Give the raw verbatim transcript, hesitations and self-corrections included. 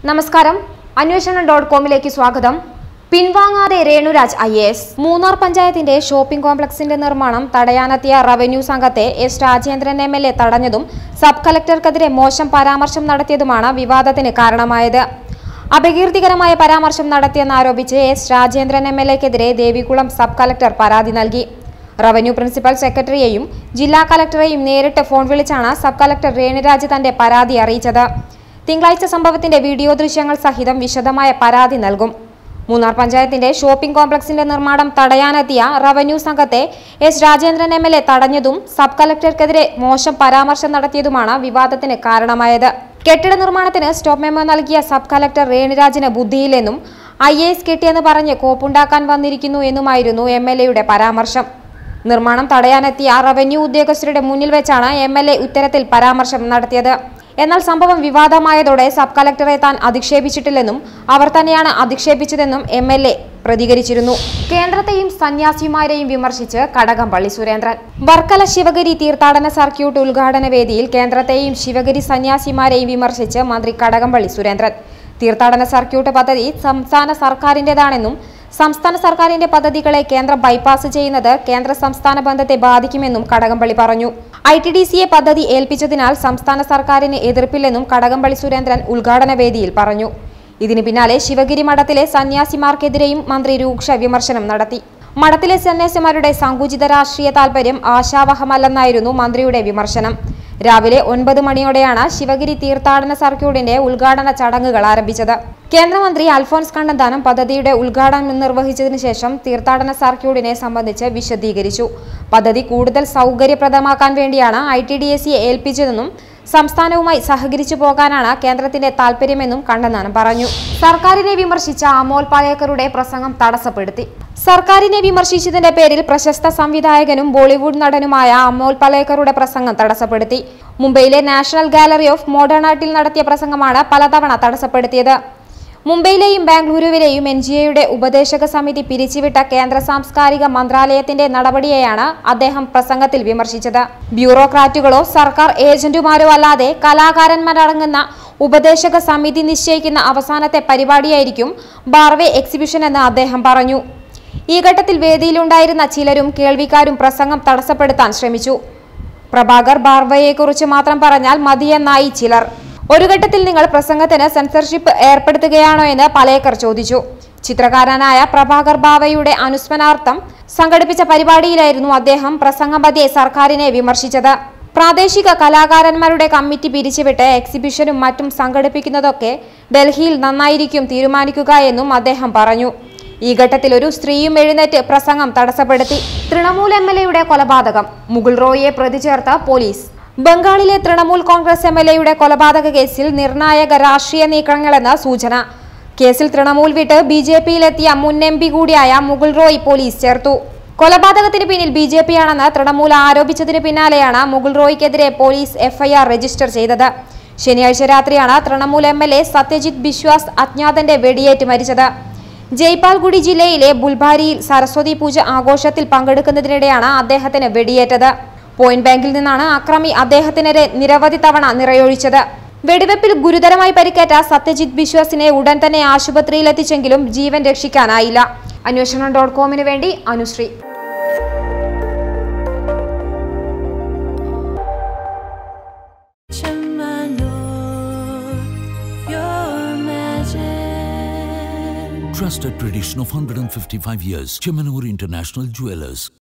നമസ്കാരം, അന്വേഷണം ഡോട്ട് കോമിലേക്ക് സ്വാഗതം. പിൻവാങ്ങാതെ Renuraj I A S. Munnar പഞ്ചായത്തിന്റെ ഷോപ്പിംഗ് കോംപ്ലക്സിന്റെ നിർമ്മാണം തടയാനെത്തിയ റവന്യൂ സംഘത്തെ S Rajendran M L A തടഞ്ഞതും സബ് കളക്ടർക്കെതിരെ മോശം പരാമർശം നടത്തിയതുമാണ് വിവാദത്തിന് കാരണമായത്. അപകീർത്തികരമായ പരാമർശം നടത്തിയെന്നാരോപിച്ച് എസ് രാജേന്ദ്രൻ എം എൽ എക്കെതിരെ ദേവികുളം സബ് കളക്ടർ പരാതി നൽകി. റവന്യൂ പ്രിൻസിപ്പൽ സെക്രട്ടറിയെയും ജില്ലാ കളക്ടറെയും നേരിട്ട് ഫോൺ വിളിച്ചാണ് സബ് കളക്ടർ രേണുരാജ് തന്റെ പരാതി അറിയിച്ചത്. തിങ്കളാഴ്ച സംഭവത്തിന്റെ വീഡിയോ ദൃശ്യങ്ങൾ സഹിതം വിശദമായ പരാതി നൽകും. മൂന്നാർ പഞ്ചായത്തിന്റെ ഷോപ്പിംഗ് കോംപ്ലക്സിന്റെ നിർമ്മാണം തടയാനെത്തിയ റവന്യൂ സംഘത്തെ S Rajendran M L A തടഞ്ഞതും സബ് കളക്ടർക്കെതിരെ മോശം പരാമർശം നടത്തിയതുമാണ് വിവാദത്തിന് കാരണമായത്. കെട്ടിട നിർമ്മാണത്തിന് സ്റ്റോപ്പ് മെമ്മോ നൽകിയ സബ് കളക്ടർ രേണുരാജിന് ബുദ്ധിയില്ലെന്നും ഐ എ എസ് കെട്ടിയെന്ന് പറഞ്ഞ് കോപ്പുണ്ടാക്കാൻ വന്നിരിക്കുന്നു എന്നുമായിരുന്നു എം എൽ എയുടെ പരാമർശം. നിർമ്മാണം തടയാനെത്തിയ റവന്യൂ ഉദ്യോഗസ്ഥരുടെ മുന്നിൽ വെച്ചാണ് എം എൽ എ ഇത്തരത്തിൽ പരാമർശം നടത്തിയത്. എന്നാൽ സംഭവം വിവാദമായതോടെ സബ് കളക്ടറെ താൻ അധിക്ഷേപിച്ചിട്ടില്ലെന്നും അവർ തന്നെയാണ് അധിക്ഷേപിച്ചതെന്നും എം എൽ എ പ്രതികരിച്ചിരുന്നു. കേന്ദ്രത്തെയും സന്യാസിമാരെയും വിമർശിച്ച് കടകംപള്ളി സുരേന്ദ്രൻ. വർക്കല ശിവഗിരി തീർത്ഥാടന സർക്യൂട്ട് ഉദ്ഘാടന വേദിയിൽ കേന്ദ്രത്തെയും ശിവഗിരി സന്യാസിമാരെയും വിമർശിച്ച് മന്ത്രി കടകംപള്ളി സുരേന്ദ്രൻ. തീർത്ഥാടന സർക്യൂട്ട് പദ്ധതി സംസ്ഥാന സർക്കാരിന്റേതാണെന്നും സംസ്ഥാന സർക്കാരിന്റെ പദ്ധതികളെ കേന്ദ്രം ബൈപ്പാസ് ചെയ്യുന്നത് കേന്ദ്ര സംസ്ഥാന ബന്ധത്തെ ബാധിക്കുമെന്നും കടകംപള്ളി പറഞ്ഞു. ഐ ടി ഡി സിയെ പദ്ധതി ഏൽപ്പിച്ചതിനാൽ സംസ്ഥാന സർക്കാരിന് എതിർപ്പില്ലെന്നും കടകംപള്ളി സുരേന്ദ്രൻ ഉദ്ഘാടന വേദിയിൽ പറഞ്ഞു. ഇതിന് പിന്നാലെ ശിവഗിരി മഠത്തിലെ സന്യാസിമാർക്കെതിരെയും മന്ത്രി രൂക്ഷ വിമർശനം നടത്തി. മഠത്തിലെ സന്യാസിമാരുടെ സങ്കുചിത രാഷ്ട്രീയ താൽപര്യം ആശാവഹമല്ലെന്നായിരുന്നു മന്ത്രിയുടെ വിമർശനം. രാവിലെ ഒൻപത് മണിയോടെയാണ് ശിവഗിരി തീർത്ഥാടന സർക്യൂട്ടിന്റെ ഉദ്ഘാടന ചടങ്ങുകൾ ആരംഭിച്ചത്. കേന്ദ്രമന്ത്രി അൽഫോൻസ് കണ്ണന്താനം പദ്ധതിയുടെ ഉദ്ഘാടനം നിർവഹിച്ചതിനു ശേഷം തീർത്ഥാടന സർക്യൂട്ടിനെ സംബന്ധിച്ച് വിശദീകരിച്ചു. പദ്ധതി കൂടുതൽ സൗകര്യപ്രദമാക്കാൻ വേണ്ടിയാണ് ഐ ടി ഡി എ സിയെ ഏൽപ്പിച്ചതെന്നും സംസ്ഥാനവുമായി സഹകരിച്ചു പോകാനാണ് കേന്ദ്രത്തിന്റെ താൽപര്യമെന്നും കണ്ണന്താനം പറഞ്ഞു. സർക്കാരിനെ വിമർശിച്ച അമോൽ പാലേക്കറുടെ പ്രസംഗം തടസ്സപ്പെടുത്തി. സർക്കാരിനെ വിമർശിച്ചതിന്റെ പേരിൽ പ്രശസ്ത സംവിധായകനും ബോളിവുഡ് നടനുമായ അമോൽ പാലേക്കറുടെ പ്രസംഗം തടസ്സപ്പെടുത്തി. മുംബൈയിലെ നാഷണൽ ഗാലറി ഓഫ് മോഡേൺ ആർട്ടിൽ നടത്തിയ പ്രസംഗമാണ് പലതവണ തടസ്സപ്പെടുത്തിയത്. മുംബൈയിലെയും ബാംഗ്ലൂരുവിലെയും എൻ ജി എയുടെ ഉപദേശക സമിതി പിരിച്ചുവിട്ട കേന്ദ്ര സാംസ്കാരിക മന്ത്രാലയത്തിന്റെ നടപടിയെയാണ് അദ്ദേഹം പ്രസംഗത്തിൽ വിമർശിച്ചത്. ബ്യൂറോക്രാറ്റുകളോ സർക്കാർ ഏജന്റുമാരോ അല്ലാതെ കലാകാരന്മാരടങ്ങുന്ന ഉപദേശക സമിതി നിശ്ചയിക്കുന്ന അവസാനത്തെ പരിപാടിയായിരിക്കും ബാർവേ എക്സിബിഷൻ എന്ന് അദ്ദേഹം പറഞ്ഞു. ഈ ഘട്ടത്തിൽ വേദിയിലുണ്ടായിരുന്ന ചിലരും കേൾവിക്കാരും പ്രസംഗം തടസ്സപ്പെടുത്താൻ ശ്രമിച്ചു. പ്രഭാകർ ബാർവയെക്കുറിച്ച് മാത്രം പറഞ്ഞാൽ മതിയെന്നായി ചിലർ. ഒരു ഘട്ടത്തിൽ നിങ്ങൾ പ്രസംഗത്തിന് സെൻസർഷിപ്പ് ഏർപ്പെടുത്തുകയാണോ എന്ന് പാലേക്കർ ചോദിച്ചു. ചിത്രകാരനായ പ്രഭാകർ ബാവയുടെ അനുസ്മരണാർത്ഥം സംഘടിപ്പിച്ച പരിപാടിയിലായിരുന്നു അദ്ദേഹം പ്രസംഗമധ്യേ സർക്കാരിനെ വിമർശിച്ചത്. പ്രാദേശിക കലാകാരന്മാരുടെ കമ്മിറ്റി പിരിച്ചുവിട്ട് എക്സിബിഷനും മറ്റും സംഘടിപ്പിക്കുന്നതൊക്കെ ഡൽഹിയിൽ നന്നായിരിക്കും തീരുമാനിക്കുക എന്നും അദ്ദേഹം പറഞ്ഞു. ഈ ഘട്ടത്തിൽ ഒരു സ്ത്രീയും എഴുന്നേറ്റ് പ്രസംഗം തടസ്സപ്പെടുത്തി. തൃണമൂൽ എം എൽ എയുടെ കൊലപാതകം മുകുൾ റോയിയെ പ്രതി ചേർത്ത പോലീസ്. ബംഗാളിലെ തൃണമൂൽ കോൺഗ്രസ് എം എൽ എയുടെ കൊലപാതക കേസിൽ നിർണായക രാഷ്ട്രീയ നീക്കങ്ങളെന്ന സൂചന. കേസിൽ തൃണമൂൽ വിട്ട് ബി ജെ പിയിലെത്തിയ മുൻ എം പി കൂടിയായ മുകുൾ റോയ് പോലീസ് ചേർത്തു. കൊലപാതകത്തിന് പിന്നിൽ ബി ജെ പി ആണെന്ന് തൃണമൂൽ ആരോപിച്ചതിന് പിന്നാലെയാണ് മുകുൾ റോയ്ക്കെതിരെ police F I R register ചെയ്തത്. ശനിയാഴ്ച രാത്രിയാണ് Trinamool M L A Satyajit Biswas അജ്ഞാതന്റെ വെടിയേറ്റ് മരിച്ചത്. ജയ്പാൽഗുഡി ജില്ലയിലെ ബുൽബാരിയിൽ സരസ്വതി പൂജ ആഘോഷത്തിൽ പങ്കെടുക്കുന്നതിനിടെയാണ് അദ്ദേഹത്തിന് വെടിയേറ്റത്. പോയിന്റ് ബാങ്കിൽ നിന്നാണ് അക്രമി അദ്ദേഹത്തിനെതിരെ നിരവധി തവണ നിറയൊഴിച്ചത്. വെടിവെപ്പിൽ ഗുരുതരമായി പരിക്കേറ്റ സത്യജിത് ബിശ്വാസിനെ ഉടൻ തന്നെ ആശുപത്രിയിലെത്തിച്ചെങ്കിലും ജീവൻ രക്ഷിക്കാനായില്ല. അന്വേഷണം ഡോട്ട് കോമിന് വേണ്ടി Anusree. Trusted tradition of one hundred fifty-five years. Chemanur International Jewelers.